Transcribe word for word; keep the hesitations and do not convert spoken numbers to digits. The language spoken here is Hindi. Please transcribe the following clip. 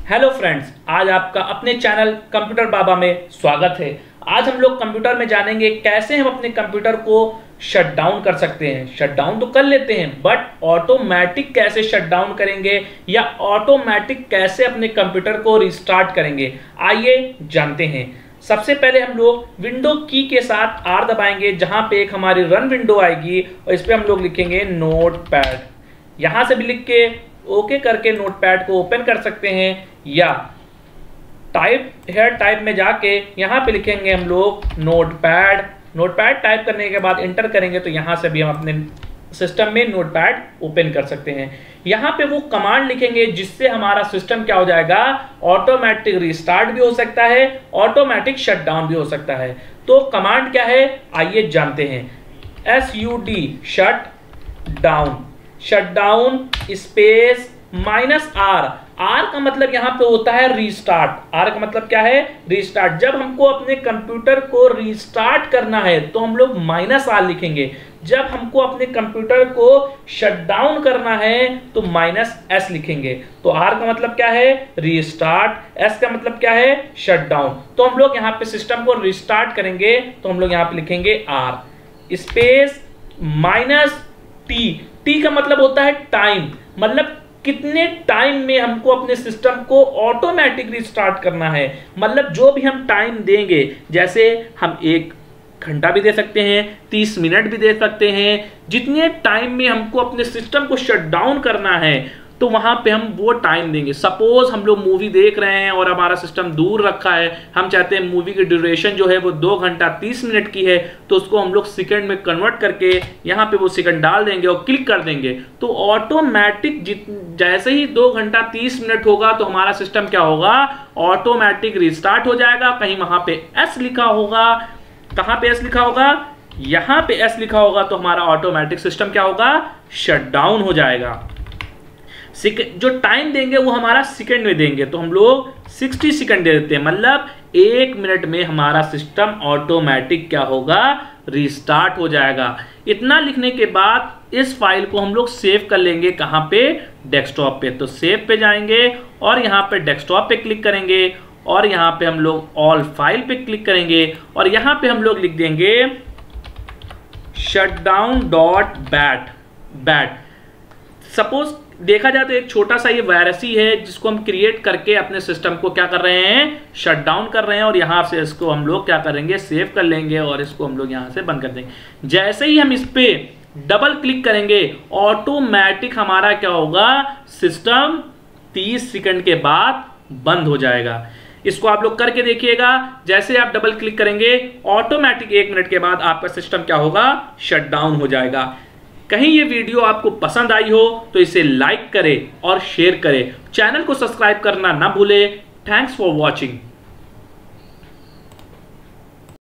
हेलो फ्रेंड्स, आज आपका अपने चैनल कंप्यूटर बाबा में स्वागत है। आज हम लोग कंप्यूटर में जानेंगे कैसे हम अपने कंप्यूटर को शट डाउन कर सकते हैं। शट डाउन तो कर लेते हैं, बट ऑटोमेटिक कैसे शट डाउन करेंगे या ऑटोमेटिक कैसे अपने कंप्यूटर को रिस्टार्ट करेंगे, आइए जानते हैं। सबसे पहले हम लोग विंडो की के साथ आर दबाएंगे, जहां पे एक हमारी रन विंडो आएगी और इस पे हम लोग लिखेंगे नोटपैड। यहां से भी लिख के ओके करके नोटपैड को ओपन कर सकते हैं, या टाइप हेयर टाइप में जाके यहाँ पे लिखेंगे हम लोग नोटपैड। नोटपैड टाइप करने के बाद इंटर करेंगे तो यहाँ से भी हम अपने सिस्टम में नोटपैड ओपन कर सकते हैं। यहाँ पे वो कमांड लिखेंगे जिससे हमारा सिस्टम क्या हो जाएगा, ऑटोमेटिक रिस्टार्ट भी हो सकता है, ऑटोमेटिक शट डाउन भी हो सकता है। तो कमांड क्या है आइए जानते हैं। S U D shut down, shut down space minus R. R का मतलब यहां पे होता है रीस्टार्ट। आर का मतलब क्या है, रीस्टार्ट। जब हमको अपने कंप्यूटर को रीस्टार्ट करना है तो हम लोग माइनस आर लिखेंगे। जब हमको अपने कंप्यूटर को शट डाउन करना है तो माइनस एस लिखेंगे। तो आर का मतलब क्या है, रीस्टार्ट। एस का मतलब क्या है, शट डाउन। तो हम लोग यहाँ पे सिस्टम को रीस्टार्ट करेंगे तो हम लोग यहाँ पे लिखेंगे R space minus T. T का मतलब होता है टाइम, मतलब कितने टाइम में हमको अपने सिस्टम को ऑटोमेटिक रिस्टार्ट करना है। मतलब जो भी हम टाइम देंगे, जैसे हम एक घंटा भी दे सकते हैं, तीस मिनट भी दे सकते हैं। जितने टाइम में हमको अपने सिस्टम को शट डाउन करना है तो वहां पे हम वो टाइम देंगे। सपोज हम लोग मूवी देख रहे हैं और हमारा सिस्टम दूर रखा है, हम चाहते हैं मूवी की ड्यूरेशन जो है वो दो घंटा तीस मिनट की है, तो उसको हम लोग सेकंड में कन्वर्ट करके यहाँ पे वो सेकंड डाल देंगे और क्लिक कर देंगे। तो ऑटोमेटिक जैसे ही दो घंटा तीस मिनट होगा तो हमारा सिस्टम क्या होगा, ऑटोमेटिक रिस्टार्ट हो जाएगा। कहीं वहां पे एस लिखा होगा, कहां पे एस लिखा होगा, यहां पे एस लिखा होगा, तो हमारा ऑटोमेटिक सिस्टम क्या होगा, शट डाउन हो जाएगा। जो टाइम देंगे वो हमारा सेकंड में देंगे, तो हम लोग साठ सेकंड दे देते हैं। मतलब एक मिनट में हमारा सिस्टम ऑटोमेटिक क्या होगा, रिस्टार्ट हो जाएगा। इतना लिखने के बाद इस फाइल को हम लोग सेव कर लेंगे। कहां पे, डेस्कटॉप पे। तो सेव पे जाएंगे और यहाँ पे डेस्कटॉप पे क्लिक करेंगे और यहाँ पे हम लोग ऑल फाइल पे क्लिक करेंगे और यहाँ पे हम लोग लिख देंगे shutdown dot bat bat. Suppose देखा जाए तो एक छोटा सा ये वायरस ही है जिसको हम क्रिएट करके अपने सिस्टम को क्या कर रहे हैं, शट डाउन कर रहे हैं। और यहां से इसको हम लोग क्या करेंगे, सेव कर लेंगे और इसको हम लोग यहां से बंद कर देंगे। जैसे ही हम इस पे डबल क्लिक करेंगे ऑटोमेटिक हमारा क्या होगा, सिस्टम तीस सेकंड के बाद बंद हो जाएगा। इसको आप लोग करके देखिएगा। जैसे आप डबल क्लिक करेंगे ऑटोमेटिक एक मिनट के बाद आपका सिस्टम क्या होगा, शट डाउन हो जाएगा। कहीं ये वीडियो आपको पसंद आई हो तो इसे लाइक करें और शेयर करें। चैनल को सब्सक्राइब करना ना भूलें। Thanks for watching.